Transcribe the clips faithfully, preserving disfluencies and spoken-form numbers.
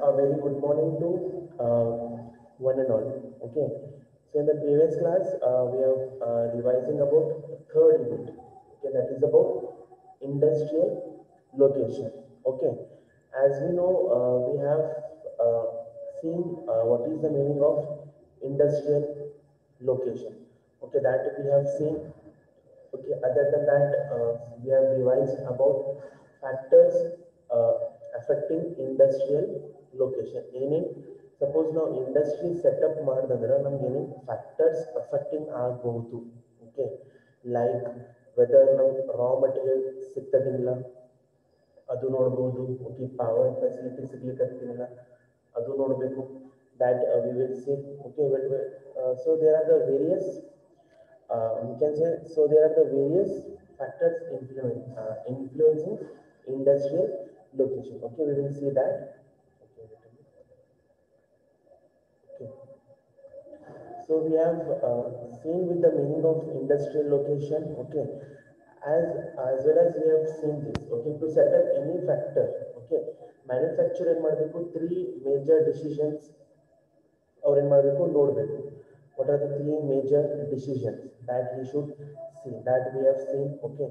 A very good morning to uh, one and all. Okay, so in the previous class, uh, we are uh, revising about third unit. Okay, that is about industrial location. Okay, as we know, uh, we have uh, seen uh, what is the meaning of industrial location. Okay, that we have seen. Okay, other than that, uh, we have revised about factors uh, affecting industrial location. Meaning, suppose now industry setup ಮಾಡಿದ್ರೆ ನಮ್ಗೆ ಏನೇನು factors affecting ಆಗಬಹುದು. Okay, like whether ನಾವು raw material ಸಿಗ್ತದಿಲ್ಲ ಅದು ನೋಡಬಹುದು. Okay, power facility ಸಿಗ್ಲಿಕ್ಕತ್ತಿಲ್ಲ ಅದು ನೋಡಬೇಕು. That uh, we will see. Okay, but, uh, so there are the various uh, we can say so there are the various factors influence, uh, influencing industrial location. Okay, we will see that. Okay, okay. So we have uh, seen with the meaning of industrial location. Okay, as as well as we have seen this. Okay, to settle any factor. Okay, manufacturer ಮಾಡಬೇಕು three major decisions ಅವ್ರು ಏನು ಮಾಡಬೇಕು ನೋಡಬೇಕು. What are the three major decisions that we should see, that we have seen? Okay,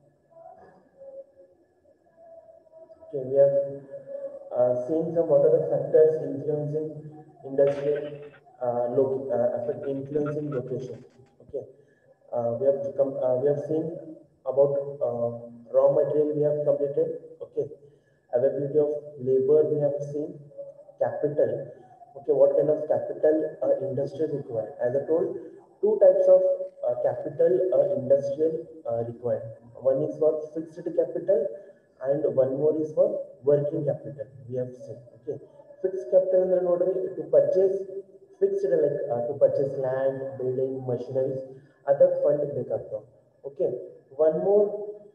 okay, we have uh, seen some what are the factors influencing industrial uh, lo uh, affect influencing location. Okay, uh, we have come uh, we have seen about uh, raw material we have completed. Okay, availability of labor we have seen, capital. Okay, what kind of capital uh, industry required? As I told, two types of uh, capital uh, industrial uh, required. One is for fixed capital and one more is for working capital. We have seen. Okay, fixed capital ಅಂದ್ರೆ ನೋಡ್ರಿ to purchase fixed like uh, to purchase land, building, machineries, other fund ಬೇಕಾಗ್ತಾವ. Okay, one more.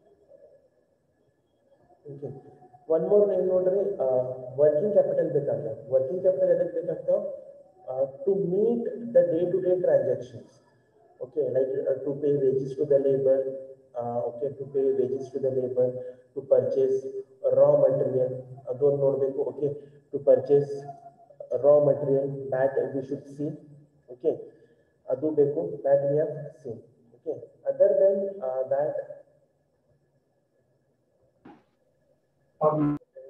Okay. One more name ನೋಡ್ರಿ working capital ಬೇಕಾಗ್ತದೆ. Working capital ಎದಕ್ಕೆ ಬೇಕಾಗ್ತಾವ? To meet the day to day transactions. Okay, like uh, to pay wages to the labor. Uh, okay, to pay wages to the labor, to purchase raw material. ಅದೊಂದು ನೋಡಬೇಕು. Okay, to purchase raw material that we should see. Okay, ಅದು ಬೇಕು, that we have seen. Okay, other than uh, that. Um,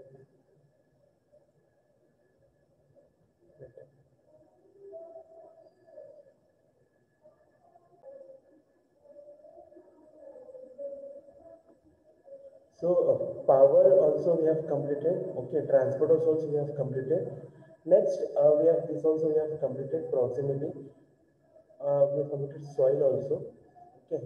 So uh, power also we have completed. Okay, transport also we have completed. Next, uh, we have this also we have completed proximity. Uh, we have completed soil also. Okay.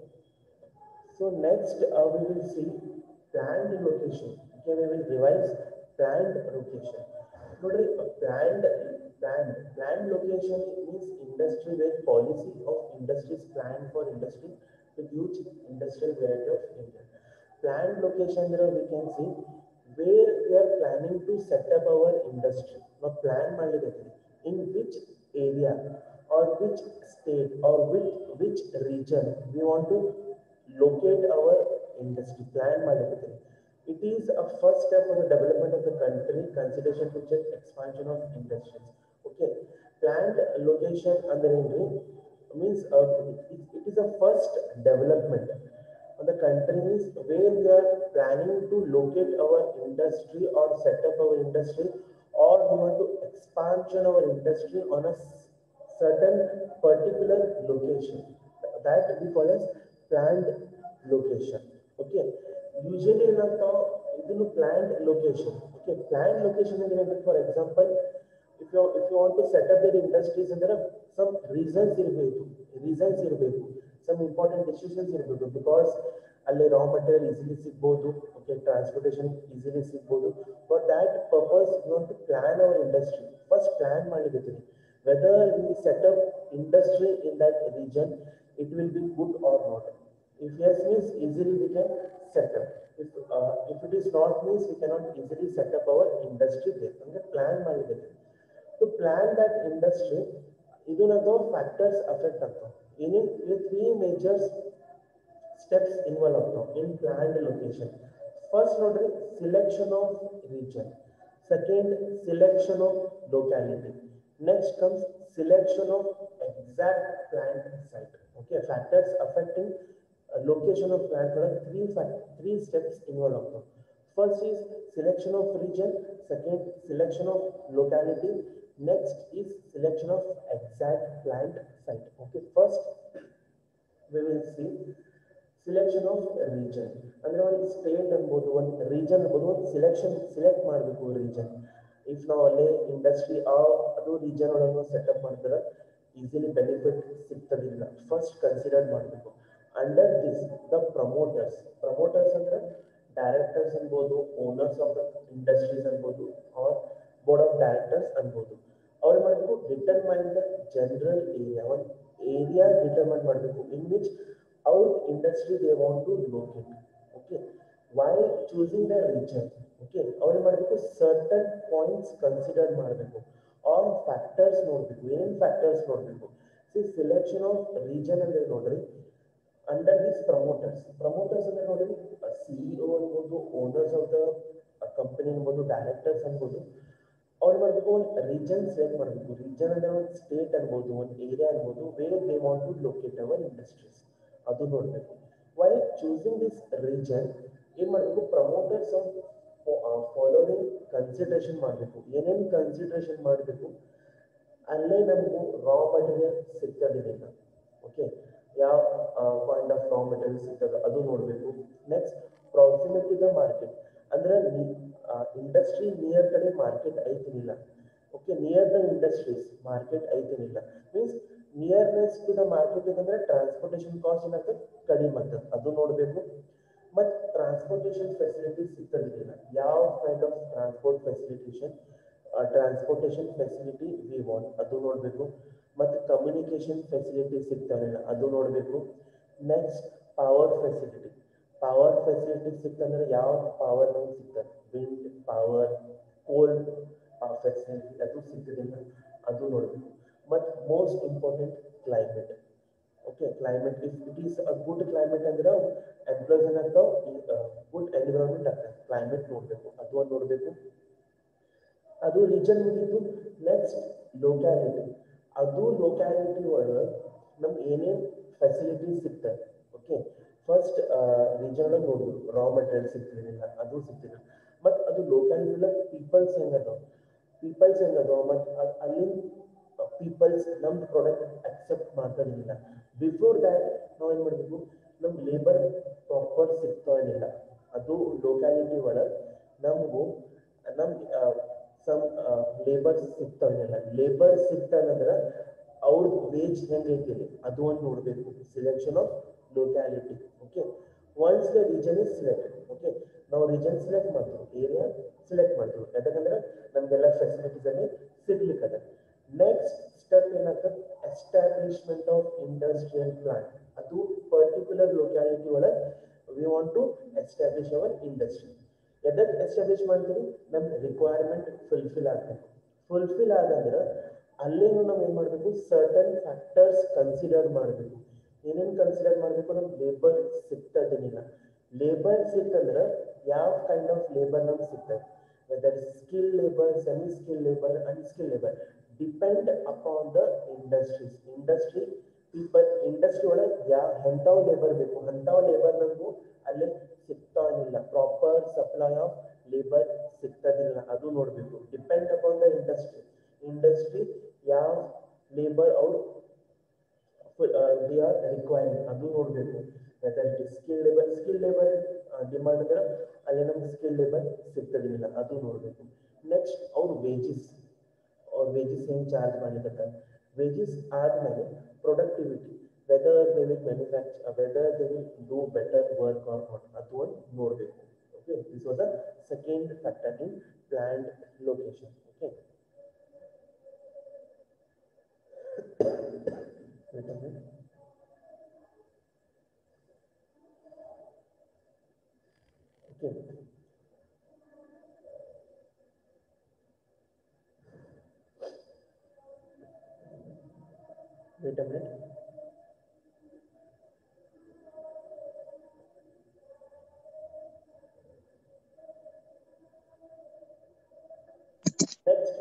So next uh, we will see planned location. Okay, we will revise planned location. Notice a planned planned planned location means industry where policy of industry is planned for industry with huge industrial variety of India. Planned location there we can see where we are planning to set up our industry. Now plan ಮಾಡಿದ್ರೆ in which area or which state or which which region we want to locate our industry. Plan ಮಾಡಿದ್ರೆ it is a first step for the development of the country, consideration to check expansion of industries. Okay, planned location under means uh, it, it is a first development of the country, means where we are planning to locate our industry or set up our industry, or we want to expansion our industry on a certain particular location. That we call as planned location. Okay, usually in a planned location. Okay, planned location is, for example, if you if you want to set up their industries and there are some reasons ಇರಬೇಕು reasons ಇರಬೇಕು some important decisions ಇರಬೇಕು because ಅಲ್ಲಿ raw material easily ಸಿಗಬಹುದು. Okay, transportation easily ಸಿಗಬಹುದು. For that purpose we want to plan our industry. First plan ಮಾಡಿರ್ತೀವಿ whether we set up industry in that region it will be good or not. If yes means easily we can set up. If uh, if it is not means we cannot easily set up our industry there. Okay, plan ಮಾಡಿರ್ತೀವಿ. To plan that industry, ಇದನ್ನದು factors affect ಆಗ್ತಾವ. In it, three major steps involved ಆಗ್ತಾವ in planned location. First, ನೋಡ್ರಿ selection of region. Second, selection of locality. Next comes selection of exact plant site. Okay, factors affecting uh, location of plant product. Three fact three steps involved. First is selection of region. Second, selection of locality. Next is selection of exact plant site. Okay, first we will see selection of region. ಅಂದ್ರೆ ಒಂದು state ಅನ್ಬೋದು, ಒಂದು region ಅನ್ಬೋದು, ಒಂದು selection select ಮಾಡಬೇಕು region. If ನಾವು ಅಲ್ಲೇ industry ಆ ಅದು ರೀಜನ್ ಒಳಗೆ ಸೆಟಪ್ ಮಾಡಿದ್ರೆ ಈಸಿಲಿ ಬೆನಿಫಿಟ್ ಸಿಗ್ತದಿಲ್ಲ. ಫಸ್ಟ್ ಕನ್ಸಿಡರ್ ಮಾಡಬೇಕು. Under this the promoters. Promoters ಅಂದ್ರೆ ಡೈರೆಕ್ಟರ್ಸ್ ಅನ್ಬೋದು, ಓನರ್ಸ್ ಆಫ್ ದ ಇಂಡಸ್ಟ್ರೀಸ್ ಅನ್ಬೋದು, ಆರ್ ಬೋರ್ಡ್ ಆಫ್ ಡೈರೆಕ್ಟರ್ಸ್ ಅನ್ಬೋದು. ಅವ್ರು ಮಾಡಬೇಕು ಡಿಟರ್ಮೈನ್ ದ ಜನರಲ್ ಏರಿಯಾ. ಒಂದು ಏರಿಯಾ ಡಿಟರ್ಮೈನ್ ಮಾಡಬೇಕು in which our industry they want to locate. Okay, while choosing the region, okay, ಅವ್ರು ಮಾಡಬೇಕು certain points consider ಮಾಡಬೇಕು, all factors ನೋಡಬೇಕು. ಏನೇನು ಫ್ಯಾಕ್ಟರ್ಸ್ ನೋಡಬೇಕು? ಸಿ ಸೆಲೆಕ್ಷನ್ ಆಫ್ ರೀಜನ್ ಅಂದ್ರೆ ನೋಡ್ರಿ, ಅಂಡರ್ ದಿಸ್ ಪ್ರಮೋಟರ್ಸ್. ಪ್ರಮೋಟರ್ಸ್ ಅಂದ್ರೆ ನೋಡ್ರಿ, ಸಿಇಒ ಅನ್ಬೋದು, ಓನರ್ಸ್ ಆಫ್ ದ ಕಂಪನಿ ಅನ್ಬೋದು, ಡೈರೆಕ್ಟರ್ಸ್ ಅನ್ಬೋದು. ಅವ್ರು ಮಾಡಬೇಕು ಒಂದು ರೀಜನ್ ಸೆಲೆಕ್ಟ್ ಮಾಡಬೇಕು. ರೀಜನ್ ಅಂದ್ರೆ ಒಂದು ಸ್ಟೇಟ್ ಅನ್ಬೋದು, ಒಂದು ಏರಿಯಾ ಅನ್ಬೋದು, where they want to locate our industries, ಅದು ನೋಡಬೇಕು. ವೈ ಚೂಸಿಂಗ್ ದಿಸ್ ರೀಜನ್ ಏನು ಮಾಡಬೇಕು? ಪ್ರಮೋಟರ್ಸ್ ಆಫ್ ಫಾಲೋವಿಂಗ್ ಕನ್ಸಿಡರೇಷನ್ ಮಾಡಬೇಕು. ಏನೇನು ಕನ್ಸಿಡರೇಷನ್ ಮಾಡಬೇಕು? ಅಲ್ಲೇ ನಮಗೂ ರಾ ಮಟೀರಿಯಲ್ ಸಿಗ್ತದಿಲ್ಲ. ಓಕೆ, ಯಾವ ಕೈಂಡ್ ಆಫ್ ರಾ ಮಟೀರಿಯಲ್ ಸಿಗ್ತದೆ ಅದು ನೋಡಬೇಕು. Next, proximity the market. ಅಂದ್ರೆ ಇಂಡಸ್ಟ್ರಿ ನಿಯರ್ ಕಡೆ ಮಾರ್ಕೆಟ್ ಐತಿನಿಲ್ಲ. Okay, near the industries market ಐತಿನಿಲ್ಲ means nearness to the market ಇದಂದ್ರೆ ಟ್ರಾನ್ಸ್ಪೋರ್ಟೇಷನ್ ಕಾಸ್ಟ್ ಏನಾಗ್ತದೆ, ಕಡಿಮೆ ಆಗ್ತದೆ, ಅದು ನೋಡಬೇಕು. ಮತ್ತು ಟ್ರಾನ್ಸ್ಪೋರ್ಟೇಷನ್ ಫೆಸಿಲಿಟಿ ಸಿಗ್ತದಿಲ್ಲ. ಯಾವ kind of transport facilitation transportation facility we want, ಅದು ನೋಡಬೇಕು. ಮತ್ತು ಕಮ್ಯುನಿಕೇಷನ್ ಫೆಸಿಲಿಟಿ ಸಿಗ್ತಾವಿಲ್ಲ, ಅದು ನೋಡಬೇಕು. Next, power facility. Power facility ಸಿಕ್ತಂದ್ರೆ ಯಾವ ಪವರ್ ನಮ್ಗೆ ಸಿಗ್ತದೆ, ವಿಂಡ್ ಪವರ್, ಕೋಲ್ ಫೆಸಿಲಿಟಿ ಅದು ಸಿಗ್ತದಿಲ್ಲ, ಅದು ನೋಡಬೇಕು. ಮತ್ತು most important climate. Okay, climate if it is a good climate ಅಂದ್ರೆ ಎಂಪ್ಲಾಯ್ಸ್ ಏನಾಗ್ತಾವೆ, ಗುಡ್ ಎನ್ವಿರಾನ್ಮೆಂಟ್ ಆಗ್ತದೆ. ಕ್ಲೈಮೇಟ್ ನೋಡಬೇಕು, ಅದು ಒಂದು ನೋಡಬೇಕು. ಅದು ರೀಜನ್ ಮುಗಿತು. Next, locality. ಅದು ಲೊಕ್ಯಾಲಿಟಿ ಒಳಗೆ ನಮ್ಗೆ ಏನೇನು ಫೆಸಿಲಿಟೀಸ್ ಸಿಗ್ತದೆ. ಓಕೆ, ಫಸ್ಟ್ ರೀಜನ್ ಒಳಗೆ ನೋಡ್ಬೋದು, ರಾ ಮಟೀರಿಯಲ್ ಸಿಗ್ತಿರಲಿಲ್ಲ, ಅದು ಸಿಗ್ತಿರಲಿಲ್ಲ. ಮತ್ತು ಅದು ಲೊಕ್ಯಾಲಿಟಿ ಒಳಗೆ ಪೀಪಲ್ಸ್ ಹೆಂಗದಾವ, ಪೀಪಲ್ಸ್ ಹೆಂಗದಾವ ಮತ್ತು ಅಲ್ಲಿ ಪೀಪಲ್ಸ್ ನಮ್ಮ ಪ್ರಾಡಕ್ಟ್ ಅಕ್ಸೆಪ್ಟ್ ಮಾಡ್ತಾಯಿಲ್ಲ. ಬಿಫೋರ್ ದ್ಯಾಟ್ ನಾವು ಏನು ಮಾಡಬೇಕು, ನಮ್ಮ ಲೇಬರ್ ಪ್ರಾಪರ್ ಸಿಗ್ತಾ ಇಲ್ಲ. ಅದು ಲೊಕ್ಯಾಲಿಟಿ ಒಳಗೆ ನಮಗೂ ನಮ್ಗೆ ಸಮ್ ಲೇಬರ್ಸ್ ಸಿಗ್ತಾ ಇಲ್ಲ. ಲೇಬರ್ ಸಿಗ್ತಾನಂದ್ರೆ ಅವ್ರದ್ದು ವೇಜ್ ಹೆಂಗೈತಿರಿ ಅದು ಒಂದು ನೋಡಬೇಕು. Selection of locality. Okay, once the region is selected. Okay, ನಾವು ರೀಜನ್ ಸೆಲೆಕ್ಟ್ ಮಾಡ್ತೀವಿ, ಏರಿಯಾ ಸೆಲೆಕ್ಟ್ ಮಾಡ್ತೀವಿ, ಯಾಕಂದ್ರೆ ನಮಗೆಲ್ಲ ಫೆಸಿಲಿಟೀಸ್ ಅಲ್ಲಿ ಸಿಗ್ಲಿಕ್ಕದ. ನೆಕ್ಸ್ಟ್ ಸ್ಟೆಪ್ ಏನಾಗ್ತದೆ, ಎಸ್ಟಾಬ್ಲಿಷ್ಮೆಂಟ್ ಆಫ್ ಇಂಡಸ್ಟ್ರಿಯಲ್ ಪ್ಲಾಂಟ್. ಅದು ಪರ್ಟಿಕ್ಯುಲರ್ ಲೊಕ್ಯಾಲಿಟಿ ಒಳಗೆ we want to establish our industry. ಎದಕ್ಕೆ ಎಸ್ಟಾಬ್ಲಿಷ್ ಮಾಡ್ತೀವಿ? ನಮ್ಮ ರಿಕ್ವೈರ್ಮೆಂಟ್ ಫುಲ್ಫಿಲ್ ಆಗಬೇಕು. ಫುಲ್ಫಿಲ್ ಆದಂದ್ರೆ ಅಲ್ಲೇನು ನಾವು ಏನು ಮಾಡಬೇಕು, ಸರ್ಟನ್ ಫ್ಯಾಕ್ಟರ್ಸ್ ಕನ್ಸಿಡರ್ ಮಾಡಬೇಕು. ಏನೇನು ಕನ್ಸಿಡರ್ ಮಾಡಬೇಕು? ನಮ್ಗೆ ಲೇಬರ್ ಸಿಗ್ತದೇನಿಲ್ಲ. ಲೇಬರ್ ಸಿಕ್ತಂದ್ರೆ ಯಾವ ಕೈಂಡ್ ಆಫ್ ಲೇಬರ್ ನಮ್ಗೆ ಸಿಗ್ತದೆ, whether skill labour, semi skill labour, unskill labour, depend upon the industries. Industry people industry ಒಳಗೆ ಯಾವ ಎಂಥವು ಲೇಬರ್ ಬೇಕು ಅಂಥವು ಲೇಬರ್ ನಮಗೂ ಅಲ್ಲಿ ಸಿಗ್ತಾನಿಲ್ಲ. ಪ್ರಾಪರ್ ಸಪ್ಲೈ ಆಫ್ ಲೇಬರ್ ಸಿಗ್ತದಿಲ್ಲ, ಅದು ನೋಡಬೇಕು. Depend upon the industry. Industry ಯಾವ ಲೇಬರ್ ಅವ್ರು ದೇ ಆರ್ ರಿಕ್ವೈರಿಂಗ್ ಅದು ನೋಡಬೇಕು. Whether it is skill labour, skill labour demand ಅಂದ್ರೆ ಅಲ್ಲಿ ನಮ್ಗೆ ಸ್ಕಿಲ್ ಲೇಬರ್ ಸಿಗ್ತದಿಲ್ಲ, ಅದು ನೋಡಬೇಕು. ನೆಕ್ಸ್ಟ್, ಅವ್ರ ವೇಜಸ್, ಅವ್ರ ವೇಜಸ್ ಹೆಂಗೆ ಚಾರ್ಜ್ ಮಾಡ್ಲಿಕ್ಕೆ, ವೇಜಸ್ ಆದಮೇಲೆ productivity, whether they will manufacture, whether they will do better work or not, ಅದು ಒಂದು ನೋಡಬೇಕು. Okay, this was the second factor in plant location. Okay, wait a minute. Okay, wait a minute.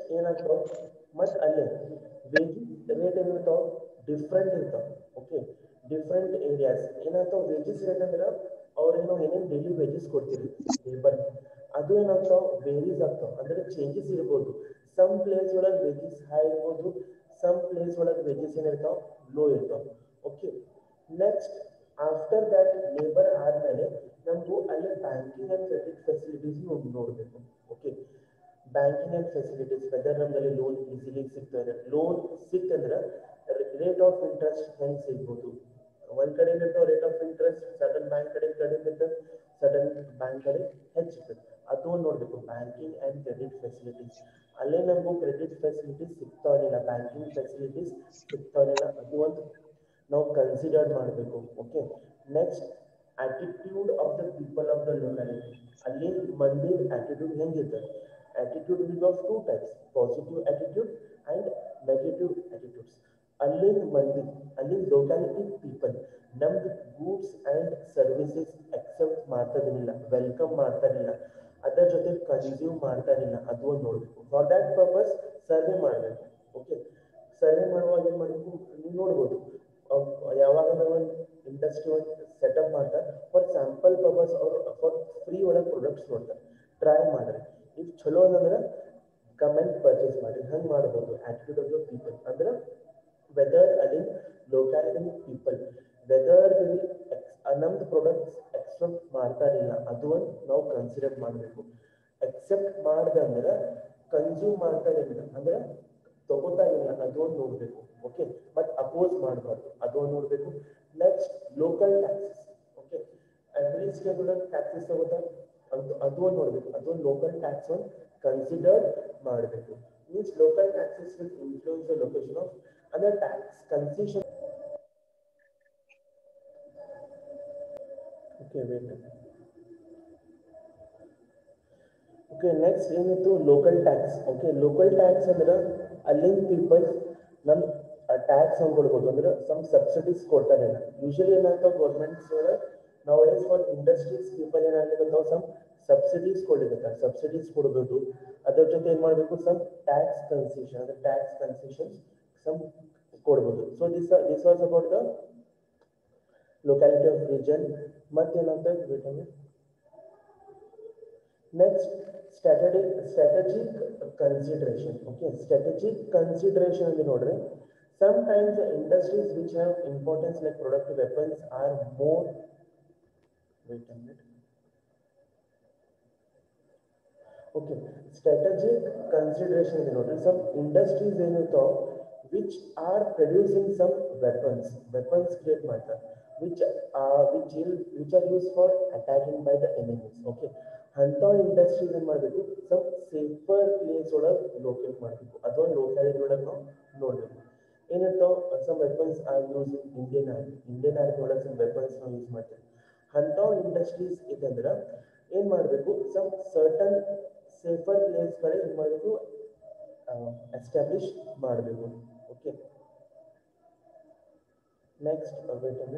ಏನಾಗ್ತಾವ ಮತ್ತು ಅಲ್ಲೇ wages rate ಏನಿರ್ತಾವ different ಇರ್ತಾವ. Okay, different areas ಏನಾಗ್ತಾವ wages rate ಅಂದ್ರೆ ಅವ್ರೇನೋ ಏನೇನು ಡೈಲಿ ವೇಜಸ್ ಕೊಡ್ತೀರಿ ಲೇಬರ್, ಅದು ಏನಾಗ್ತಾವ ವೇರೀಸ್ ಆಗ್ತಾವ, ಅಂದ್ರೆ ಚೇಂಜಸ್ ಇರ್ಬೋದು. ಸಮ್ ಪ್ಲೇಸ್ ಒಳಗೆ ವೇಜಸ್ ಹೈ ಇರ್ಬೋದು, ಸಮ್ ಪ್ಲೇಸ್ ಒಳಗೆ ವೇಜಸ್ ಏನಿರ್ತಾವ ಲೋ ಇರ್ತಾವ. Okay, next after that labour ಆದಮೇಲೆ ನಮಗೂ ಅಲ್ಲಿ ಬ್ಯಾಂಕಿಂಗ್ ಆ್ಯಂಡ್ ಕ್ರೆಡಿಟ್ ಫೆಸಿಲಿಟೀಸ್ ನೋಡಬೇಕು. Okay, banking and facilities whether ನಮ್ಮಲ್ಲಿ ಲೋನ್ ಈಸಿಲಿ ಸಿಗ್ತದೆ, ಲೋನ್ ಸಿಕ್ತಂದ್ರೆ ರೇಟ್ ಆಫ್ ಇಂಟ್ರೆಸ್ಟ್ ಹೆಂಗೆ ಸಿಗ್ಬೋದು. ಒಂದು ಕಡೆ ಇರ್ತಾವೆ rate of interest, sudden bank ಕಡೆ ಕಡಿಮೆ ಇರ್ತದೆ, ಸಡನ್ ಬ್ಯಾಂಕ್ ಕಡೆ ಹೆಚ್ಚಿರ್ತದೆ. ಅದು ನೋಡಬೇಕು ಬ್ಯಾಂಕಿಂಗ್ ಆ್ಯಂಡ್ ಕ್ರೆಡಿಟ್ ಫೆಸಿಲಿಟೀಸ್. ಅಲ್ಲೇ ನಮಗೂ ಕ್ರೆಡಿಟ್ ಫೆಸಿಲಿಟೀಸ್ ಸಿಗ್ತಾವಿಲ್ಲ, ಬ್ಯಾಂಕಿಂಗ್ ಫೆಸಿಲಿಟೀಸ್ ಸಿಗ್ತಾವಿಲ್ಲ, ಅದು ಒಂದು ನಾವು ಕನ್ಸಿಡರ್ ಮಾಡಬೇಕು. Okay, next attitude of the people of the locality. ಅಲ್ಲಿ ಮಂದಿ ಆಟಿಟ್ಯೂಡ್ ಹೆಂಗಿರ್ತದೆ, attitude will of two types, positive attitude and negative attitudes. ಅಲ್ಲಿ ಮಂದಿ ಅಲ್ಲಿ ಲೊಕ್ಯಾಲಿಟಿ ಪೀಪಲ್ ನಮ್ದು ಗೂಡ್ಸ್ ಆ್ಯಂಡ್ ಸರ್ವಿಸಸ್ ಅಕ್ಸೆಪ್ಟ್ ಮಾಡ್ತಾರಿಲ್ಲ, ವೆಲ್ಕಮ್ ಮಾಡ್ತಾರಿಲ್ಲ, ಅದರ ಜೊತೆ ಕನ್ಸ್ಯೂಮ್ ಮಾಡ್ತಾರಿಲ್ಲ, ಅದು ಒಂದು ನೋಡಬೇಕು. ಫಾರ್ ದ್ಯಾಟ್ ಪರ್ಪಸ್ ಸರ್ವೆ ಮಾಡಬೇಕು. ಓಕೆ, ಸರ್ವೆ ಮಾಡುವಾಗ ಏನು ಮಾಡಬೇಕು ನೀವು ನೋಡ್ಬೋದು, ಯಾವಾಗ ಒಂದು ಇಂಡಸ್ಟ್ರಿ ಒಂದು ಸೆಟಪ್ ಮಾಡ್ತಾರೆ ಫಾರ್ ಸ್ಯಾಂಪಲ್ ಪರ್ಪಸ್ ಅವರು ಫಾರ್ ಫ್ರೀ ಒಳಗೆ ಪ್ರಾಡಕ್ಟ್ಸ್ ನೋಡ್ತಾರೆ, ಟ್ರೈ ಮಾಡಿರಿ. ಈಗ ಚಲೋ ಅಂದ್ರೆ ಕಮೆಂಟ್ ಪರ್ಚೇಸ್ ಮಾಡಿ, ಹಂಗೆ ಮಾಡ್ಬೋದು. ಆಟಿಟ್ಯೂಡ್ ಆಫ್ ದ ಪೀಪಲ್ ಅಂದ್ರೆ ವೆದರ್ ಅಲ್ಲಿ ಲೊಕ್ಯಾಲಿಟಿ ಪೀಪಲ್ ವೆದರ್ ನಮ್ದು ಪ್ರಾಡಕ್ಟ್ಸ್ ಎಕ್ಸೆಪ್ಟ್ ಮಾಡ್ತಾರಿಲ್ಲ, ಅದು ಒಂದು ನಾವು ಕನ್ಸಿಡರ್ ಮಾಡಬೇಕು. ಎಕ್ಸೆಪ್ಟ್ ಮಾಡ್ದಂದ್ರೆ ಕನ್ಸ್ಯೂಮ್ ಮಾಡ್ತಾರಿಲ್ಲ ಅಂದ್ರೆ ತಗೋತಾ ಇಲ್ಲ, ಅದು ಒಂದು ನೋಡಬೇಕು. ಓಕೆ, ಬಟ್ ಅಪೋಸ್ ಮಾಡಬಾರ್ದು, ಅದು ಒಂದು ನೋಡಬೇಕು. Next local taxes. Okay, every state ಒಳಗೆ ಟ್ಯಾಕ್ಸಸ್ ತಗೋತಾರೆ, ಅದು ಅದು ಒಂದು ನೋಡಬೇಕು, ಅದೊಂದು ಲೋಕಲ್ ಟ್ಯಾಕ್ಸ್ ಒಂದು ಕನ್ಸಿಡರ್ ಮಾಡಬೇಕು. Means local taxes will influence the location of other tax concession. Okay, wait. Okay, next ಏನಿತ್ತು local tax. Okay, local tax ಅಂದ್ರೆ ಅಲ್ಲಿನ ಪೀಪಲ್ ನಮ್ಮ ಟ್ಯಾಕ್ಸ್ ಹಂಗೆ ಕೊಡ್ಬೋದು, ಅಂದ್ರೆ ಸಮ್ ಸಬ್ಸಿಡೀಸ್ ಕೊಡ್ತಾರೆ. ಯೂಶಲಿ ಏನಾಗ್ತಾವೆ ಗೌರ್ಮೆಂಟ್ಸ್ ಒಳಗೆ ನಾವು ಡೇಸ್ ಫಾರ್ ಇಂಡಸ್ಟ್ರೀಸ್ ಪೀಪಲ್ ಏನಾಗಲಿಕ್ಕೆ ಸಮ್ ಸಬ್ಸಿಡೀಸ್ ಕೊಡಲಿಕ್ಕೆ ಸಬ್ಸಿಡೀಸ್ ಕೊಡ್ಬೋದು. ಅದ್ರ ಜೊತೆ ಏನು ಮಾಡಬೇಕು ಸಮ್ ಟ್ಯಾಕ್ಸ್ ಕನ್ಸೆಷನ್, ಅಂದರೆ ಟ್ಯಾಕ್ಸ್ ಕನ್ಸೆಷನ್ಸ್ ಸಮ್ ಕೊಡ್ಬೋದು. So this this was about the locality of region. ಮತ್ತೇನಾಗ್ತದೆ wait. Next, strategic strategic consideration. Okay, strategic consideration in order. Sometimes the industries which have importance like productive weapons are more. Wait a minute. Okay, strategic consideration in order. Some industries in it which are producing some weapons, weapons create matter, which are which will which are used for attacking by the enemies. Okay. ಅಂಥ industries ಏನು ಮಾಡಬೇಕು some safer place ಒಳಗೆ locate ಮಾಡಬೇಕು, ಅದೊಂದು locality ಒಳಗೆ ನಾವು ನೋಡಬೇಕು. ಏನಿರ್ತಾವೆ some weapons or use Indian army, Indian army ಒಳಗೆ ಸಮ್ ವೆಪನ್ಸ್ ನಾವು ಯೂಸ್ ಮಾಡ್ತೀವಿ. ಅಂಥ ಇಂಡಸ್ಟ್ರೀಸ್ ಇದಂದ್ರೆ ಏನು ಮಾಡಬೇಕು ಸಮ್ ಸರ್ಟನ್ ಸೇಫರ್ ಪ್ಲೇಸ್ ಕಡೆ ಏನು ಮಾಡಬೇಕು ಎಸ್ಟಾಬ್ಲಿಷ್ ಮಾಡಬೇಕು. ಓಕೆ, ನೆಕ್ಸ್ಟ್ ವೇಟ್ ಅಂದರೆ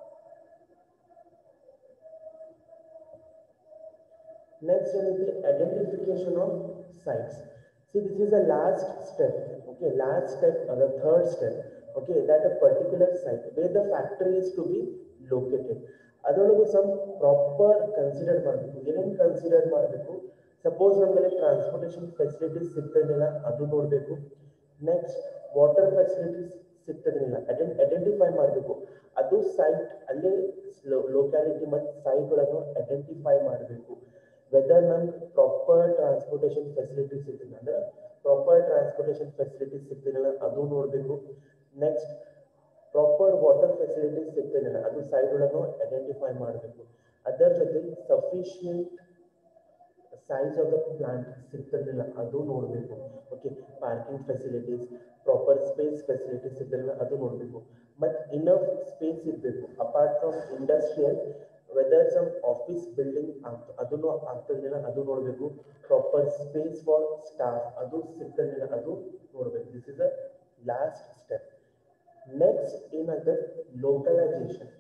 next is the identification of sites. See, this is the last step. Okay, last step or the third step. Okay, that a particular site where the factory is to be located. ಅದರೊಳಗೂ some proper consider ಮಾಡಬೇಕು. ಏನೇನು consider ಮಾಡಬೇಕು, suppose ನಮ್ಮಲ್ಲಿ transportation facilities ಸಿಗ್ತದಿಲ್ಲ ಅದು ನೋಡಬೇಕು. Next water facilities ಸಿಗ್ತದಿಲ್ಲ ಐಡೆಂಟ್ ಐಡೆಂಟಿಫೈ ಮಾಡಬೇಕು. ಅದು ಸೈಟ್ ಅಲ್ಲೇ ಲೊಕ್ಯಾಲಿಟಿ ಮತ್ತು ಸೈಟ್ಗಳನ್ನು ಐಡೆಂಟಿಫೈ ಮಾಡಬೇಕು. ವೆದರ್ ನಮ್ಗೆ ಪ್ರಾಪರ್ ಟ್ರಾನ್ಸ್ಪೋರ್ಟೇಷನ್ ಫೆಸಿಲಿಟೀಸ್ ಸಿಗ್ತಿಲ್ಲ ಅಂದ್ರೆ ಪ್ರಾಪರ್ ಟ್ರಾನ್ಸ್ಪೋರ್ಟೇಷನ್ ಫೆಸಿಲಿಟೀಸ್ ಸಿಗ್ತಿರಲ್ಲ ಅದು ನೋಡಬೇಕು. ನೆಕ್ಸ್ಟ್ ಪ್ರಾಪರ್ ವಾಟರ್ ಫೆಸಿಲಿಟೀಸ್ ಸಿಗ್ತಿರಲಿಲ್ಲ ಅದು ಸೈಟ್ ಒಳಗೂ ಐಡೆಂಟಿಫೈ ಮಾಡಬೇಕು. ಅದರ ಜೊತೆ sufficient size of the plant ಸಿಗ್ತಿರಲಿಲ್ಲ ಅದು ನೋಡಬೇಕು. Okay, parking facilities proper space facilities ಸಿಗ್ತಿರಲಿಲ್ಲ ಅದು ನೋಡಬೇಕು. ಮತ್ತು ಇನಫ್ ಸ್ಪೇಸ್ ಇರಬೇಕು apart from industrial. Whether some office building ಆಗ್ತ ಅದನ್ನು ಆಗ್ತಿರಲಿಲ್ಲ ಅದು ನೋಡಬೇಕು. ಪ್ರಾಪರ್ ಸ್ಪೇಸ್ ಫಾರ್ ಸ್ಟಾಫ್ ಅದು ಸಿಗ್ತಿರಲಿಲ್ಲ ಅದು ನೋಡಬೇಕು. This is the last step. Next ಏನಾಗ್ತದೆ ಲೋಕಲೈಸೇಷನ್.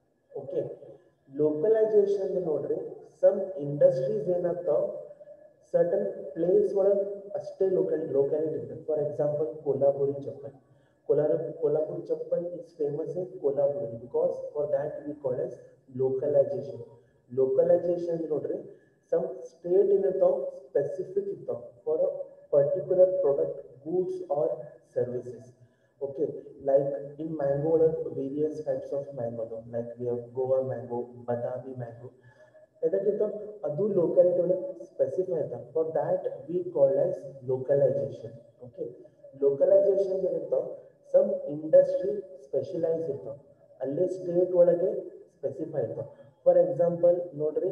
ಓಕೆ, ಲೋಕಲೈಸೇಷನ್ ನೋಡ್ರಿ ಸಮ್ ಇಂಡಸ್ಟ್ರೀಸ್ ಏನಾಗ್ತಾವ certain place ಒಳಗೆ ಅಷ್ಟೇ ಲೋಕಲ್ ಲೋಕ್ಯಾಲಿಟಿ ಇರ್ತದೆ. For example Kolhapuri chappal. Kolhapur Kolhapur chappal is famous in Kolhapur because for that we call as localization. Localization ನೋಡ್ರಿ some state in the specific for a particular product, goods or services. Okay, like in mango, various types of mango, like we have Goa mango, Badami mango. Either adu locality specify for that we call as localization. Okay, localization some industry specialized ಇರ್ತಾವ ಅಲ್ಲಿ state ಒಳಗೆ specify ಇರ್ತಾವ. For example ನೋಡ್ರಿ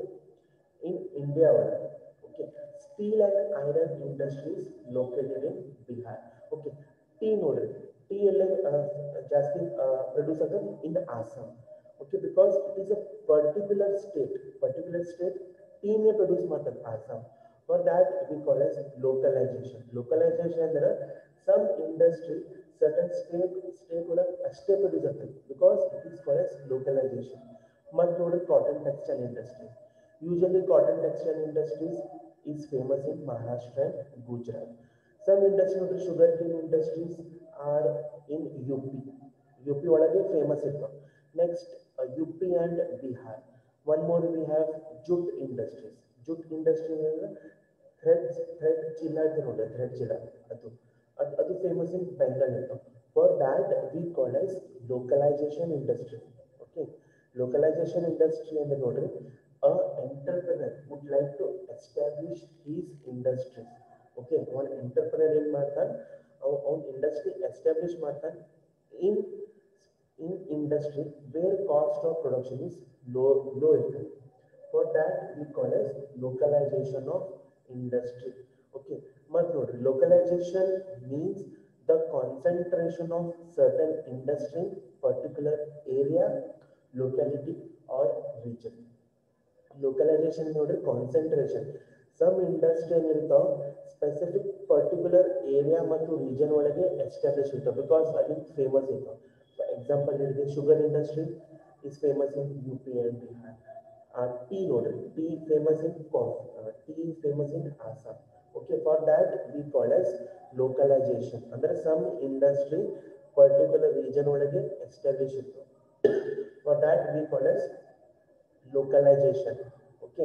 in India ಒಳಗೆ okay steel and iron industries located in Bihar. Okay tea ನೋಡ್ರಿ tea ಎಲ್ಲ ಜಾಸ್ತಿ produce ಆಗೋದು in Assam. Okay because it is a particular state particular state ಟೀನೇ ಪ್ರೊಡ್ಯೂಸ್ ಮಾಡ್ತದೆ Assam. For that we call as localization. Localization ಅಂದ್ರೆ some industry certain state state ಒಳಗೆ ಅಷ್ಟೇ produce ಆಗ್ತದೆ because it is called as localization. ಮತ್ತು ನೋಡ್ರಿ cotton textile industry. Usually cotton textile industries is famous in Maharashtra and Gujarat. Some industry ನೋಡ್ರಿ sugar cane industries are in U P. U P ಒಳಗೆ famous ಇರ್ತಾವೆ. Next U P and Bihar. One more we have jute industries. Jute industry ಅಂದ್ರೆ thread thread ಚೀಲ ಐತೆ ನೋಡ್ರಿ thread ಚೀಲ ಅದು ಅದು ಫೇಮಸ್ ಇನ್ ಬೆಂಗಾಲ್ ಇರ್ತಾವೆ. For that we call as localization industry. Okay localization industry ಅಂದ್ರೆ ನೋಡ್ರಿ a entrepreneur would like to establish his industry. Okay, one entrepreneur ಏನ್ ಮಾಡ್ತಾನೆ ಅವ್ನ ಇಂಡಸ್ಟ್ರಿ ಎಸ್ಟಾಬ್ಲಿಷ್ ಮಾಡ್ತಾನೆ in in industry where cost of production is low low ಇರ್ತದೆ. For that we call as localization of industry. Okay ಮತ್ತು ನೋಡ್ರಿ localization means the concentration of certain industry particular area locality or region. Localization ನೋಡ್ರಿ concentration some industry ಏನಿರ್ತಾವ specific particular area ಮತ್ತು region ಒಳಗೆ establish ಇರ್ತಾವೆ because ಅಲ್ಲಿ famous ಇರ್ತಾವೆ. For example ಹೇಳಿದ್ರೆ sugar industry is famous in U P and Bihar. Tea ನೋಡ್ರಿ tea famous in coffee tea famous in Assam. Okay for that we call as localization ಅಂದ್ರೆ some industry particular region ಒಳಗೆ establish ಇರ್ತಾವೆ. For that we call as localization. Okay,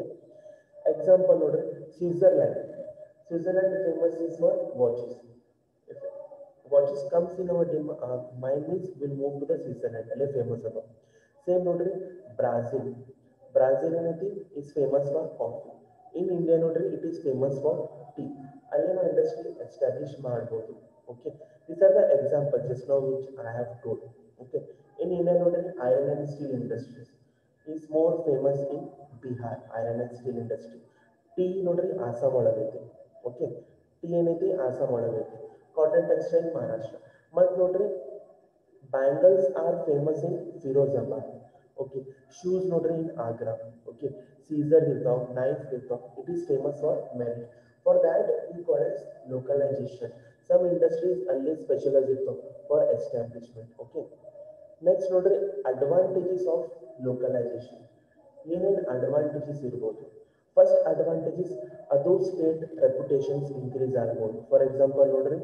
example ನೋಡ್ರಿ Switzerland. Switzerland famous is for watches. If watches comes in our uh, mind means we'll move to the Switzerland alle famous aba. Same ನೋಡ್ರಿ Brazil. Brazil ಏನೈತಿ is famous for coffee. In India ನೋಡ್ರಿ it is famous for tea. ಅಲ್ಲಿ ನಾವು industry establish ಮಾಡಬಹುದು. Okay, these are the examples just now which I have told. Okay, in India ನೋಡ್ರಿ iron and steel industries is more famous in Bihar, iron and steel industry. Tea ನೋಡ್ರಿ Assam ಒಳಗೈತಿ. Okay tea ಏನೈತಿ ಆಸಾಮ್ ಒಳಗೈತಿ. Cotton textile Maharashtra. ಮತ್ತು ನೋಡ್ರಿ bangles are famous in Firozabad. Okay shoes ನೋಡ್ರಿ in Agra. Okay scissor ಇರ್ತಾವ knife ಇರ್ತಾವ it is famous for merit. For that we call as localization. Some industries ಅಲ್ಲಿ specialise ಇರ್ತಾವ ಫಾರ್ ಎಸ್ಟಾಬ್ಲಿಷ್ಮೆಂಟ್. ಓಕೆ ನೆಕ್ಸ್ಟ್ ನೋಡ್ರಿ ಅಡ್ವಾಂಟೇಜಸ್ ಆಫ್ ಲೋಕಲೈಸೇಷನ್. ಏನೇನು advantages ಇರ್ಬೋದು? First advantages ಅದು state reputations increase ಆಗ್ಬೋದು. For example ನೋಡ್ರಿ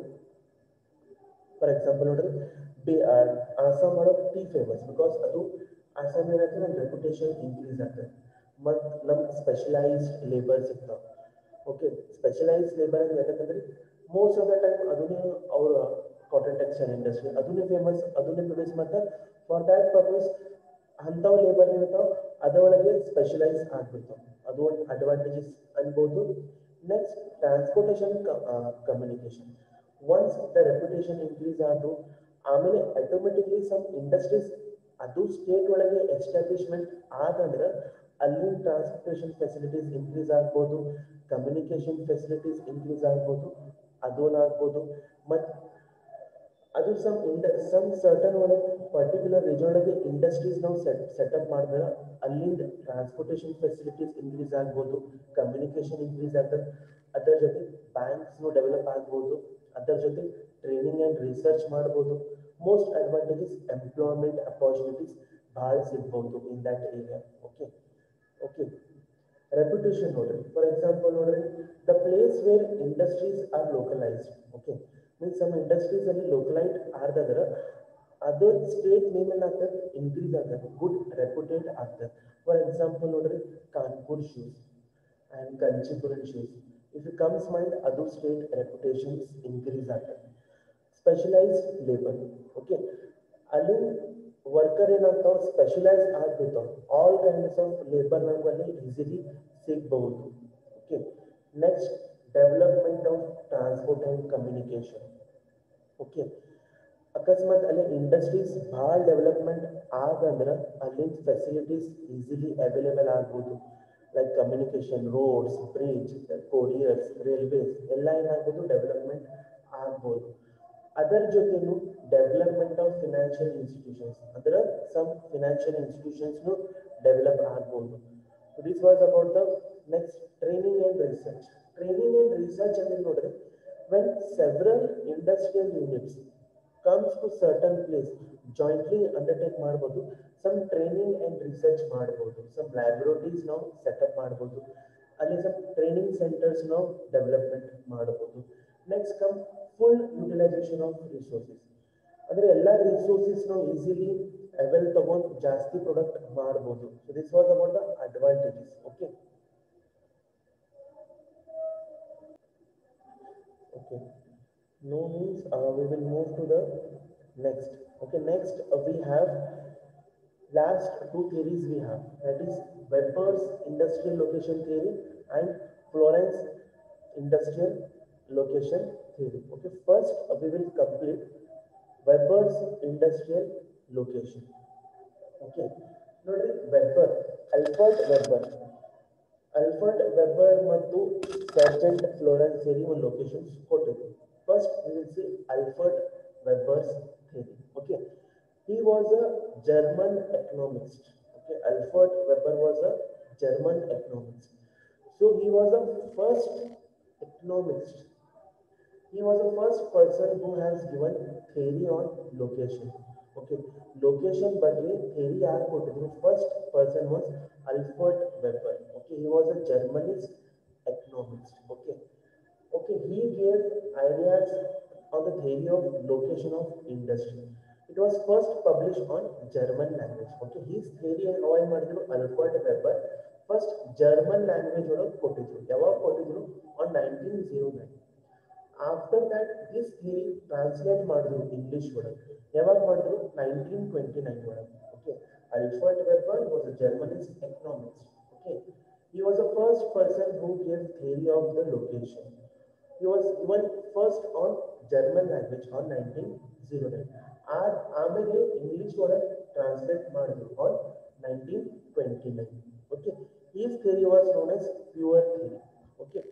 ಫಾರ್ ಎಕ್ಸಾಂಪಲ್ ನೋಡ್ರಿ ಬಿ ಆಸಾಮ್ ಒಳಗೆ ಟೀ ಫೇಮಸ್ ಬಿಕಾಸ್ ಅದು ಆಸಾಮ್ ಏನಾಗ್ತದೆ ನಮ್ಮ ರೆಪ್ಯುಟೇಷನ್ ಇನ್ಕ್ರೀಸ್ ಆಗ್ತದೆ. ಮತ್ತು ನಮ್ಗೆ ಸ್ಪೆಷಲೈಸ್ಡ್ ಲೇಬರ್ಸ್ ಇರ್ತಾವೆ. ಓಕೆ ಸ್ಪೆಷಲೈಸ್ಡ್ ಲೇಬರ್ ಅಂದ್ರೆ ಯಾಕಂದ್ರೆ ಮೋಸ್ಟ್ ಆಫ್ ದ ಟೈಮ್ ಅದನ್ನೇ ಅವ್ರ ಕಾಟನ್ ಟೆಕ್ಸ್ಟೈಲ್ ಇಂಡಸ್ಟ್ರಿ ಅದನ್ನೇ ಫೇಮಸ್ ಅದನ್ನೇ ಪ್ರೊಡ್ಯೂಸ್ ಮಾಡ್ತಾರೆ. ಫಾರ್ ದ್ಯಾಟ್ ಪರ್ಪಸ್ ಅಂಥವು ಲೇಬರ್ ಇರ್ತಾವೆ ಅದರೊಳಗೆ ಸ್ಪೆಷಲೈಸ್ ಆಗ್ಬಿಡ್ತಾವೆ. ಅದು ಒಂದು ಅಡ್ವಾಂಟೇಜಸ್ ಅನ್ಬೋದು. Next transportation communication. Once the reputation increase ಆದರೂ ಆಮೇಲೆ ಆಟೋಮೆಟಿಕ್ಲಿ ಸಮ್ ಇಂಡಸ್ಟ್ರೀಸ್ ಅದು ಸ್ಟೇಟ್ ಒಳಗೆ ಎಸ್ಟಾಬ್ಲಿಷ್ಮೆಂಟ್ ಆದಂದ್ರೆ ಅಲ್ಲಿನ ಟ್ರಾನ್ಸ್ಪೋರ್ಟೇಷನ್ ಫೆಸಿಲಿಟೀಸ್ ಇನ್ಕ್ರೀಸ್ ಆಗ್ಬೋದು, ಕಮ್ಯುನಿಕೇಶನ್ ಫೆಸಿಲಿಟೀಸ್ ಇನ್ಕ್ರೀಸ್ ಆಗ್ಬೋದು, ಅದೊಂದು ಆಗ್ಬೋದು. ಮತ್ತು ಅದು ಸಮ್ ಇಂಡ ಸಮ್ ಸರ್ಟನ್ ಒಳಗೆ ಪರ್ಟಿಕ್ಯುಲರ್ ರೀಜನ್ ಒಳಗೆ ಇಂಡಸ್ಟ್ರೀಸ್ ನಾವು ಸೆಟ್ ಸೆಟಪ್ ಮಾಡಿದ್ರೆ ಅಲ್ಲಿಂದ ಟ್ರಾನ್ಸ್ಪೋರ್ಟೇಷನ್ ಫೆಸಿಲಿಟೀಸ್ ಇನ್ಕ್ರೀಸ್ ಆಗ್ಬೋದು, ಕಮ್ಯುನಿಕೇಶನ್ ಇನ್ಕ್ರೀಸ್ ಆಗ್ತದೆ. ಅದರ ಜೊತೆ ಬ್ಯಾಂಕ್ಸ್ನು ಡೆವಲಪ್ ಆಗ್ಬೋದು, ಅದರ ಜೊತೆ ಟ್ರೈನಿಂಗ್ ಆ್ಯಂಡ್ ರಿಸರ್ಚ್ ಮಾಡ್ಬೋದು. ಮೋಸ್ಟ್ ಅಡ್ವಾಂಟೇಜಸ್ ಎಂಪ್ಲಾಯ್ಮೆಂಟ್ ಅಪಾರ್ಚುನಿಟೀಸ್ ಭಾಳ ಸಿಗ್ಬೋದು in that area. Okay okay Reputation ನೋಡ್ರಿ for example ನೋಡ್ರಿ the place where industries are localized, okay, means some industries ಅಲ್ಲಿ localized ಆರ್ದಾದ್ರೆ ಅದರ್ ಸ್ಟೇಟ್ ನೇಮ್ ಏನಾಗ್ತದೆ ಇನ್ಕ್ರೀಸ್ ಆಗ್ತದೆ, ಗುಡ್ ರೆಪ್ಯುಟೇಡ್ ಆಗ್ತದೆ. ಫಾರ್ ಎಕ್ಸಾಂಪಲ್ ನೋಡ್ರಿ Kanpur shoes and Kanchipuram shoes, if you comes mind ಅದು ಸ್ಟೇಟ್ ರೆಪ್ಯುಟೇಷನ್ಸ್ ಇನ್ಕ್ರೀಸ್ ಆಗ್ತದೆ. ಸ್ಪೆಷಲೈಸ್ಡ್ ಲೇಬರ್, ಓಕೆ, ಅಲ್ಲಿ ವರ್ಕರ್ ಏನಾಗ್ತಾವ ಸ್ಪೆಷಲೈಸ್ ಆಗ್ಬಿಡ್ತಾವ, ಆಲ್ ಕೈಂಡ್ಸ್ ಆಫ್ ಲೇಬರ್ ನಮ್ಮಲ್ಲಿ ಈಸಿಲಿ ಸಿಗಬಹುದು. Okay, next development of transport and communication. Okay, ಅಕಸ್ಮಾತ್ ಅಲ್ಲಿ ಇಂಡಸ್ಟ್ರೀಸ್ ಭಾಳ ಡೆವಲಪ್ಮೆಂಟ್ ಆಗಂದ್ರೆ ಅಲ್ಲಿ ಫೆಸಿಲಿಟೀಸ್ ಈಸಿಲಿ ಅವೈಲೇಬಲ್ ಆಗ್ಬೋದು, like communication, roads, bridge, couriers, railways ಎಲ್ಲ ಏನಾಗ್ಬೋದು ಡೆವಲಪ್ಮೆಂಟ್ ಆಗ್ಬೋದು. ಅದರ ಜೊತೆನು ಡೆವಲಪ್ಮೆಂಟ್ ಆಫ್ ಫಿನಾನ್ಷಿಯಲ್ ಇನ್ಸ್ಟಿಟ್ಯೂಷನ್ಸ್ ಅಂದ್ರೆ ಸಮ್ ಫಿನಾನ್ಷಿಯಲ್ ಇನ್ಸ್ಟಿಟ್ಯೂಷನ್ಸ್ನು ಡೆವಲಪ್ ಆಗ್ಬೋದು. This was about the next training and research. Training and research ಅಂದ್ರೆ ನೋಡ್ರಿ when several industrial units comes to certain place jointly undertake ಮಾಡಬಹುದು, some training and research ಮಾಡಬಹುದು, some laboratories ನಾವು setup ಮಾಡಬಹುದು, ಅಲ್ಲಿ some training centers ನಾವು development ಮಾಡಬಹುದು. Next come full utilization of resources, ಅಂದರೆ ಎಲ್ಲ ರಿಸೋರ್ಸಸ್ ನಾವು ಈಸಿಲಿ ಅವೈಲ್ ತಗೊಂಡು ಜಾಸ್ತಿ ಪ್ರಾಡಕ್ಟ್ ಮಾಡಬಹುದು. So this was about the advantages. Okay okay no means uh, we will move to the next. Okay, next uh, we have last two theories we have, that is Weber's industrial location theory and Florence industrial location theory. Okay, first uh, we will complete Weber's industrial location. Okay, nodri Weber, Alfred Weber, Alfred Weber ಮತ್ತು Sargant Florence theory ಒಂದು locations ಕೊಟ್ಟಿದ್ರು. First we will see Alfred Weber's theory. Okay, he was a German economist. Okay, Alfred Weber was a German economist. So he was the first economist. He was the first person who has given theory on location. Okay, location ಬಗ್ಗೆ theory ಯಾರು ಕೊಟ್ಟಿದ್ರು? First person was Alfred Weber. Okay, he was a Germanist economist. Okay, okay, he gave ideas on the theory of location of industry. It was first published on German language. Okay, his theory and how ಮಾಡಿದ್ರು Alfred Weber first German language ಒಳಗೆ ಕೊಟ್ಟಿದ್ರು. ಯಾವಾಗ ಕೊಟ್ಟಿದ್ರು? On nineteen oh nine. After that this theory translate ಮಾಡಿದ್ರು English ಒಳಗೆ. ಯಾವಾಗ ಮಾಡಿದ್ರು? nineteen twenty-nine ಒಳಗೆ. Okay, Alfred Weber was a Germanist economist. Okay, he was the first person who gave theory of the location. He was given first on German language on nineteen oh nine. Or ಆಮೇಲೆ English ಒಳಗೆ translate ಮಾಡಿದ್ರು on nineteen twenty-nine. Okay, his theory was known as pure theory. Okay,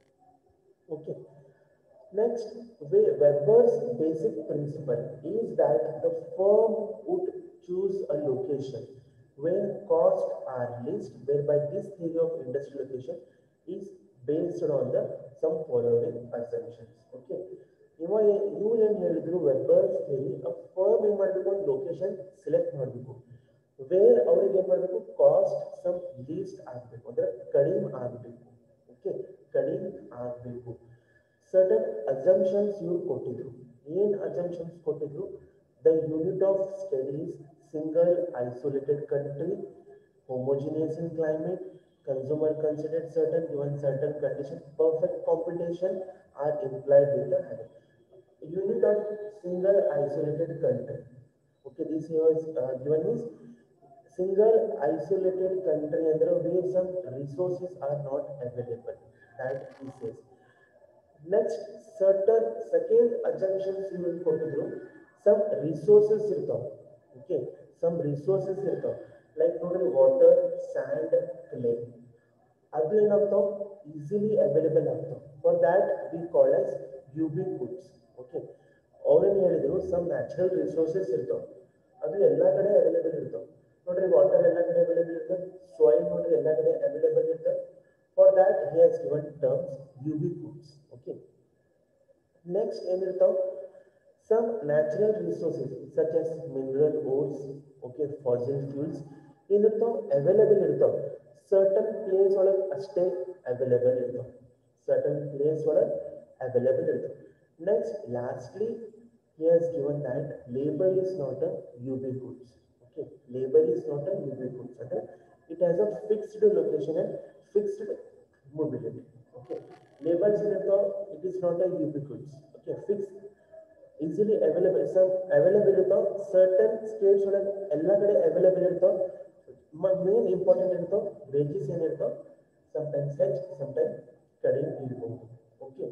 okay. Next, Weber's basic principle is that the firm would choose a location where costs are least, whereby this theory of industrial location is based on the some following assumptions. Okay, ಇವ ಇವು ಏನು ಹೇಳಿದ್ರು Weber's theory, ಆ firm ಏನು ಮಾಡಬೇಕು, ಒಂದು location select ಮಾಡಬೇಕು wear ಅವ್ರಿಗೆ ಏನು ಮಾಡಬೇಕು, ಕಾಸ್ಟ್ ಸಮ್ ಲೀಸ್ಟ್ ಆಗಬೇಕು, ಅಂದರೆ ಕಡಿಮೆ ಆಗಬೇಕು. ಓಕೆ, ಕಡಿಮೆ ಆಗಬೇಕು. ಸರ್ಟನ್ ಅಸಂಪ್ಷನ್ಸ್ ಇವ್ರು ಕೊಟ್ಟಿದ್ರು. ಏನು ಅಸಂಪ್ಷನ್ಸ್ ಕೊಟ್ಟಿದ್ರು? The unit of studies single isolated country, homogeneous in climate, consumer considered certain given certain condition, perfect competition are implied with the habit. Unit of single isolated country. Okay, this was uh, given is single isolated country under where some resources are not available. That he says. Next, certain second assumptions you will go through. Some resources irtav. Okay, some resources irtav. Like ನೋಡ್ರಿ water, sand, clay, ಅದು ಏನಾಗ್ತಾವ easily available ಆಗ್ತಾವ. For that we call as ubiquities. Okay, ಅವ್ರೇನು ಹೇಳಿದ್ರು some natural resources ಇರ್ತಾವ, ಅದು ಎಲ್ಲ ಕಡೆ ಅವೈಲೇಬಲ್ ಇರ್ತಾವ. ನೋಡ್ರಿ ವಾಟರ್ ಎಲ್ಲ ಕಡೆ ಅವೈಲೇಬಲ್ ಇರ್ತದೆ, ಸಾಯಿಲ್ ನೋಡ್ರಿ ಎಲ್ಲ ಕಡೆ ಅವೈಲೇಬಲ್ ಇರ್ತದೆ. For that he has given terms ubiquities. Okay, next ಏನಿರ್ತಾವ? some natural resources such as mineral ores, okay, fossil fuels ಏನಿರ್ತಾವ ಅವೈಲೇಬಲ್ ಇರ್ತಾವ. certain place ಒಳಗೆ ಅಷ್ಟೇ ಅವೈಲೇಬಲ್ ಇರ್ತಾವೆ, certain place ಒಳಗೆ ಅವೈಲೇಬಲ್ ಇರ್ತಾವೆ. Next, lastly, he has given that labor is not a ubiquitous. Okay, labor is not a ubiquitous. Okay, it has a fixed location and fixed mobility. Okay, labor is not, it is not a ubiquitous. Okay, fixed, easily available. Some available ಇರ್ತಾವೆ, certain states ಒಳಗೆ ಎಲ್ಲ ಕಡೆ available ಇರ್ತಾವೆ. Main important ಇರ್ತಾವೆ wages ಏನಿರ್ತಾವೆ, sometimes ಹೆಚ್ಚು sometimes ಕಡಿಮೆ ಇರ್ಬೋದು. Okay,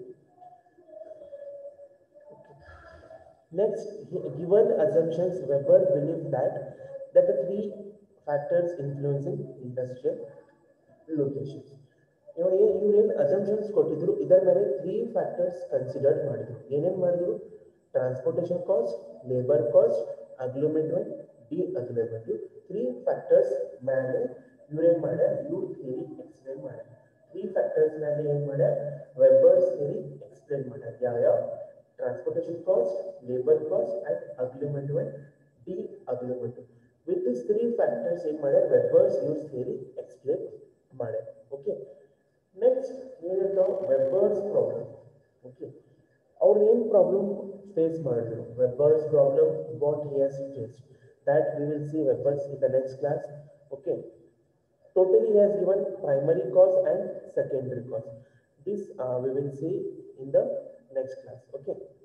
next, given assumptions, Weber believed that that the three factors influencing industrial locations. ಇವಾಗ ಇವ್ರು ಏನು ಅಸಂಪ್ಷನ್ಸ್ ಕೊಟ್ಟಿದ್ರು, ಇದರ ಮೇಲೆ ತ್ರೀ ಫ್ಯಾಕ್ಟರ್ಸ್ ಕನ್ಸಿಡರ್ ಮಾಡಿದ್ರು. ಏನೇನು ಮಾಡಿದ್ರು? Transportation cost, labour cost, agglomeration, deglomeration. Three factors ಮೇಲೆ ಇವ್ರೇನು ಮಾಡ್ಯಾರ? ಇವ್ರ ಥಿಯರಿ ಎಕ್ಸ್ಪ್ಲೇನ್ ಮಾಡ್ಯಾರ. ತ್ರೀ ಫ್ಯಾಕ್ಟರ್ಸ್ ಮೇಲೆ ಏನು ಮಾಡ್ಯಾರ? ವೆಬರ್ಸ್ ಥಿಯರಿ ಎಕ್ಸ್ಪ್ಲೇನ್ ಮಾಡ್ಯಾರ. ಯಾವ್ಯಾವ? Transportation cost, labour cost and agglomeration, deglomeration. With this three factors ಏನು ಮಾಡ್ಯಾರ? ವೆಬರ್ಸ್ ಇವ್ರ ಥಿಯರಿ ಎಕ್ಸ್ಪ್ಲೇನ್ ಮಾಡ್ಯಾರ. ಓಕೆ, ನೆಕ್ಸ್ಟ್ ಏನಿರ್ತಾವೆ? Weber's problem. ಓಕೆ, ಅವ್ರು ಏನು ಪ್ರಾಬ್ಲಮ್ ಫೇಸ್ ಮಾಡಿದ್ರು? Weber's problem, what he has faced, that we will see Weber's in the next class. Okay, totally he has given primary cause and secondary cause. This uh, we will see in the next class. Okay.